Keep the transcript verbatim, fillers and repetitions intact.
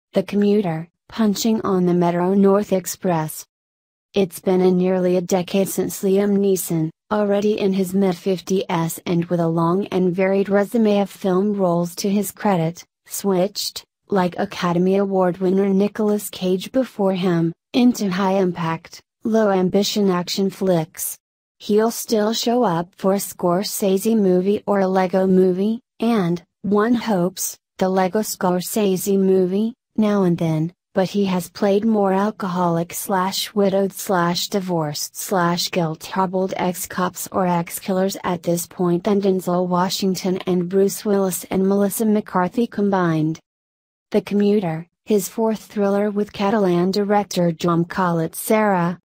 The Commuter, punching on the Metro-North Express. It's been a nearly a decade since Liam Neeson, already in his mid-fifties and with a long and varied resume of film roles to his credit, switched, like Academy Award winner Nicolas Cage before him, into high-impact, low-ambition action flicks. He'll still show up for a Scorsese movie or a Lego movie, and, one hopes, the Lego Scorsese movie, now and then, but he has played more alcoholic slash widowed slash divorced slash guilt-troubled ex-cops or ex-killers at this point than Denzel Washington and Bruce Willis and Melissa McCarthy combined. The Commuter, his fourth thriller with Catalan director Joan Collet-Serra,